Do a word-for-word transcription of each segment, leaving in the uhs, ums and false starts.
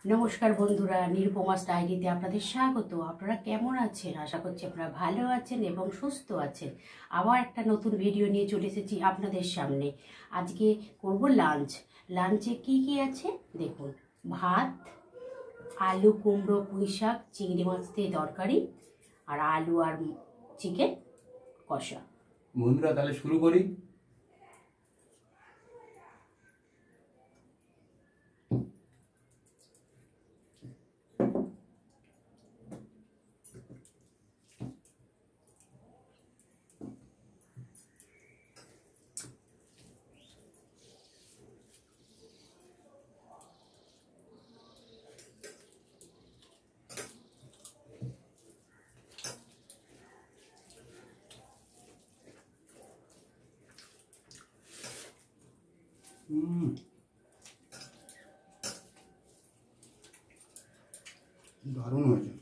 नमस्कार बंधुरा निरुपमास डायरीते आपनादेर स्वागत। आपनारा केमन आछेन? आशा करछि आपनारा भालो आछेन एबं सुस्थ आछेन। आबार एकटा नतुन भिडियो निये चले एसेछि आपनादेर सामने। आजके करब लांच। लांचे की की आछे देखुन, भात, आलू कुमड़ो पुঁই শাক चिंगड़ी माछ दिये तरकारी और आलू और चिकेन कषा। बंधुरा ताहले शुरू करी। দারুণ হয়েছে।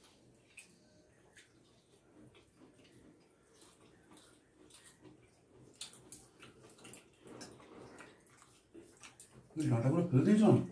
তুমি ডাঁটাগুলো ফেলে দিয়েছো না?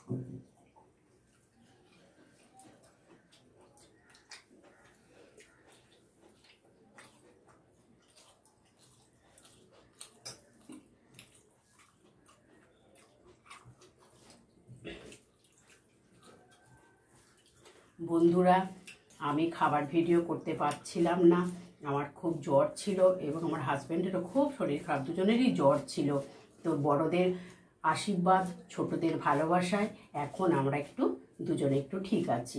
বন্ধুরা আমি খাবার ভিডিও করতে পারছিলাম না, আমার খুব জ্বর ছিল এবং আমার হাজব্যান্ডেরও খুব শরীর খারাপ, দুজনেরই জ্বর ছিল। তো বড়দের আশীর্বাদ ছোটদের ভালোবাসায় এখন আমরা একটু দুজনে একটু ঠিক আছি।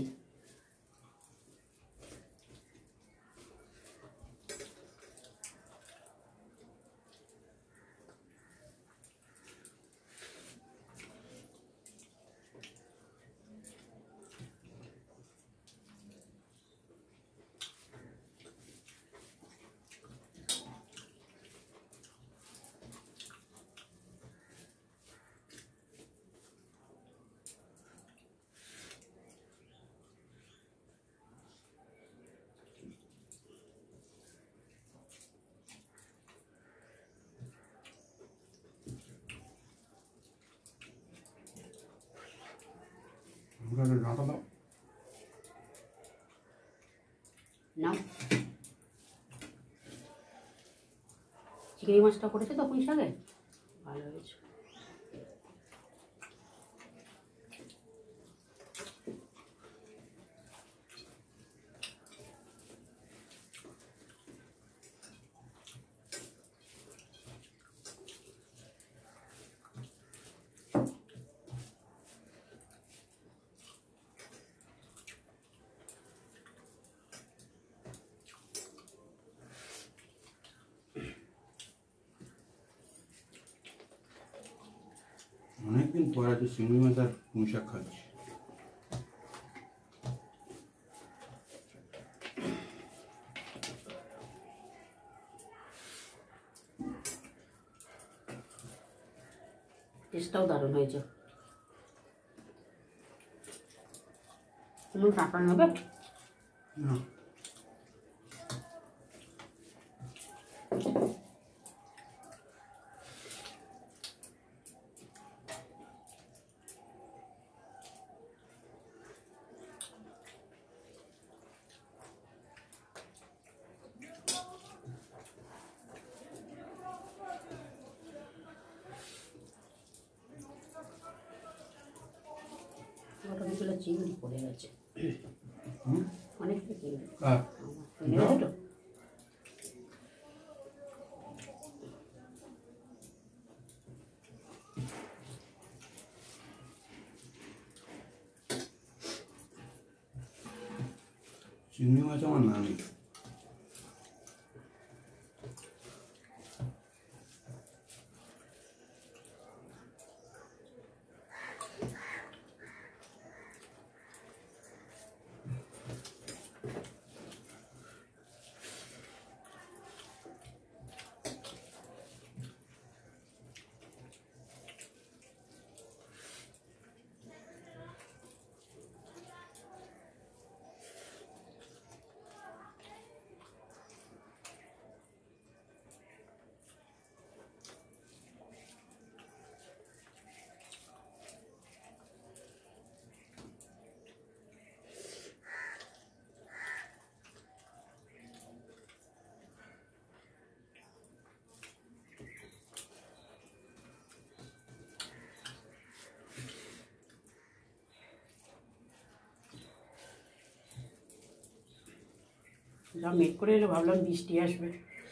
ডাঁটা দাও না, চিংড়ি মাছটা করেছে তো পুঁই শাকে ভালো হয়েছে। অনেকদিন পর আজ চিংড়ি মাছ আর পুঁই শাক খাচ্ছি। টেস্টটাও দারুণ হয়েছে। তুমি টাকা নেবে না? গোটা দুটো চিংড়ি পড়ে গেছে, অনেকটা চিংড়ি তো। চিংড়ি মাছ আমার নামই। যা মেঘ করে এলো ভাবলাম বৃষ্টি আসবে।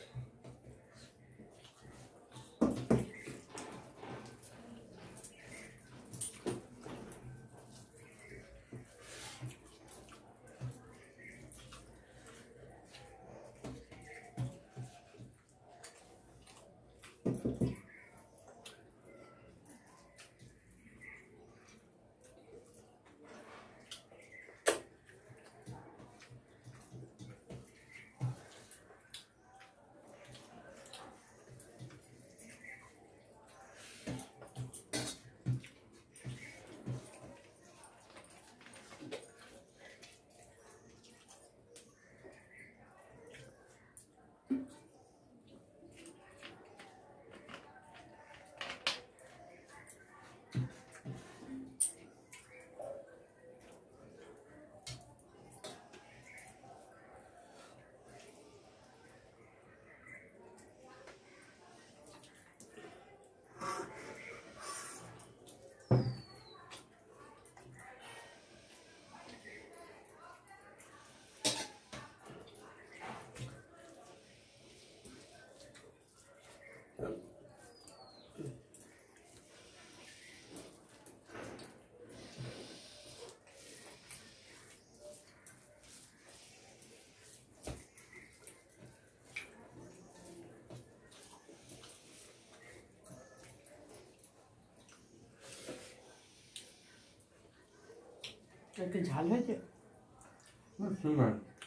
একটু ঝাল হয়েছে। সুন্দর।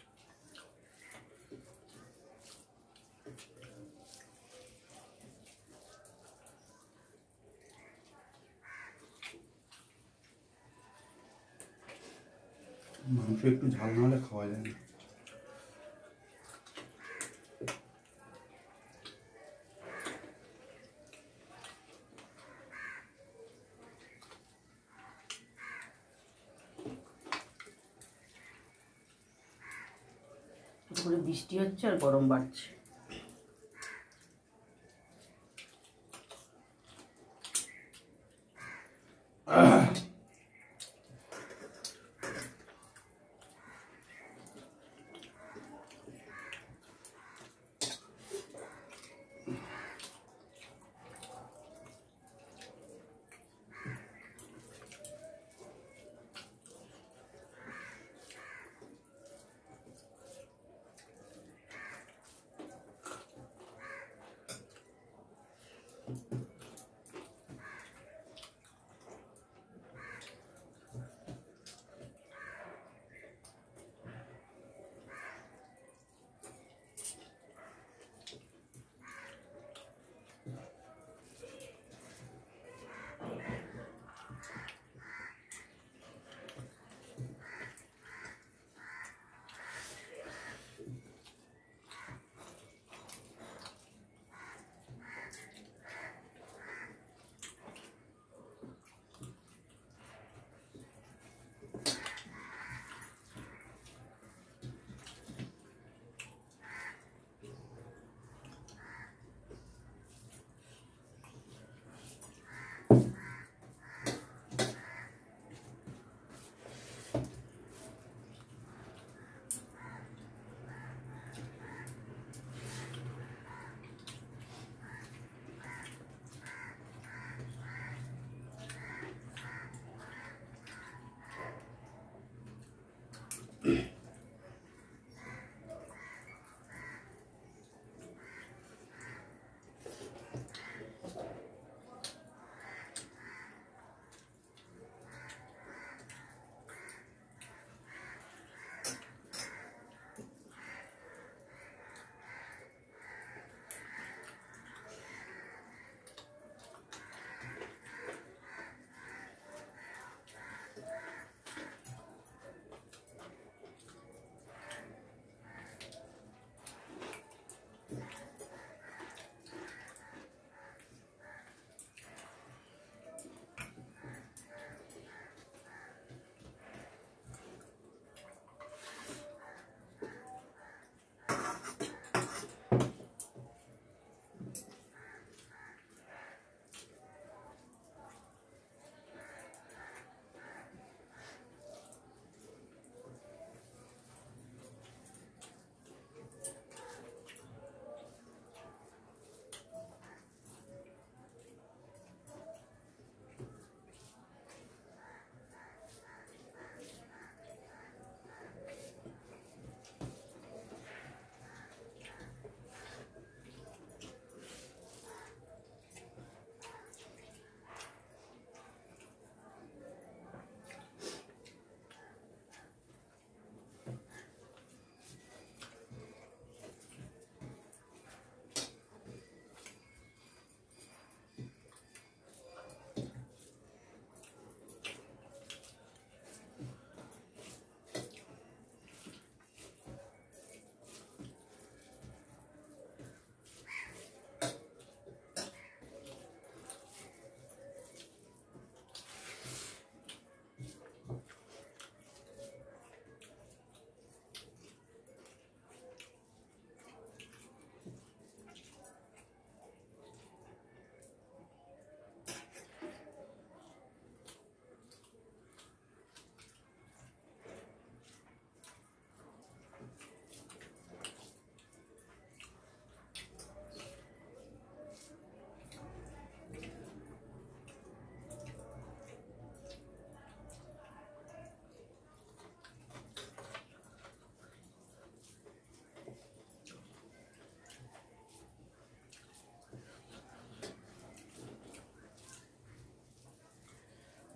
মাংস একটু ঝাল না হলে খাওয়া যায় না। করে বৃষ্টি হচ্ছে আর গরম বাড়ছে।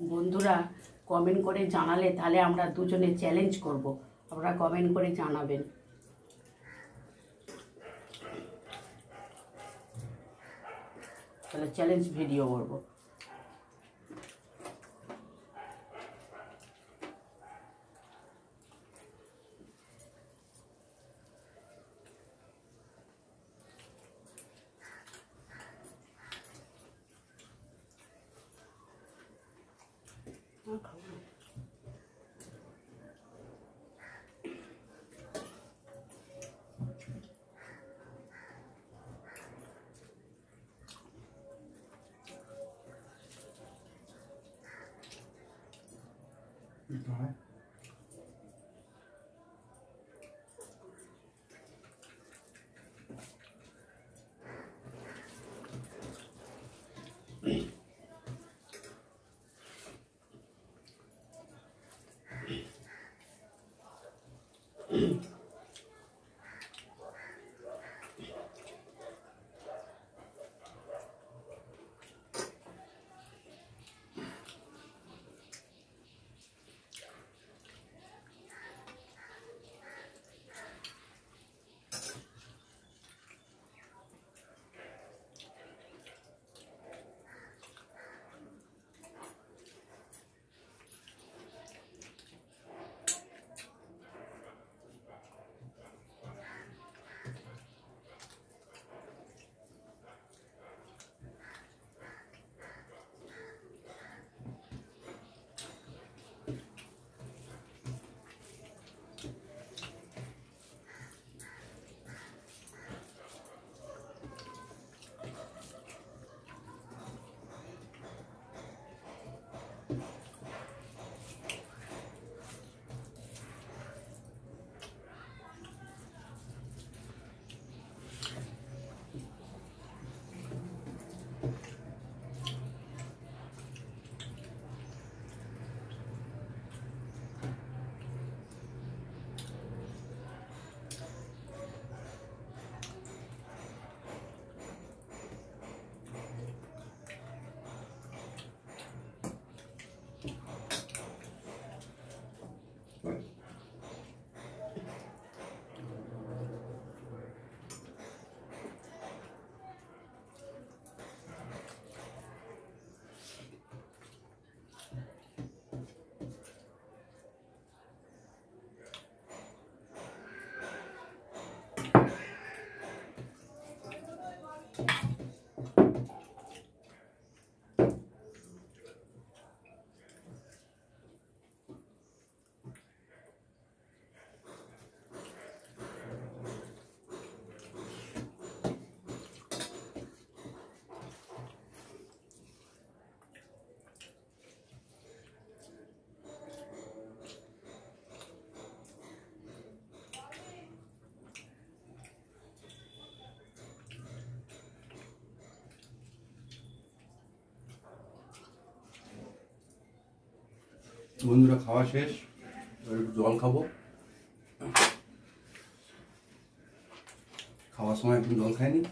বন্ধুরা কমেন্ট করে জানালে তাহলে আমরা দুজনে চ্যালেঞ্জ করব, আপনারা কমেন্ট করে জানাবেন। তাহলে চ্যালেঞ্জ ভিডিও করব। Right. বন্ধুরা খাওয়া শেষ, এবার একটু জল খাবো। খাওয়ার সময় একটু জল খাইনি।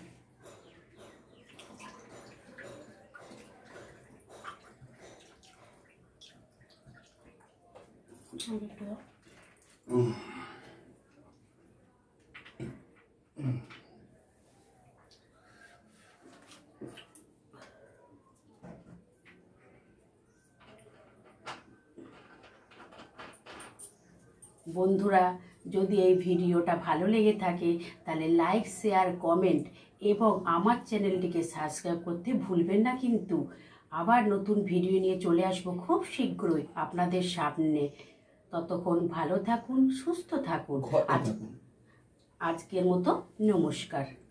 বন্ধুরা যদি এই ভিডিওটা ভালো লেগে থাকে তাহলে লাইক, শেয়ার, কমেন্ট এবং আমার চ্যানেলটিকে সাবস্ক্রাইব করতে ভুলবেন না কিন্তু। আবার নতুন ভিডিও নিয়ে চলে আসবো খুব শীঘ্রই আপনাদের সামনে। ততক্ষণ ভালো থাকুন, সুস্থ থাকুন। আজকের মতো নমস্কার।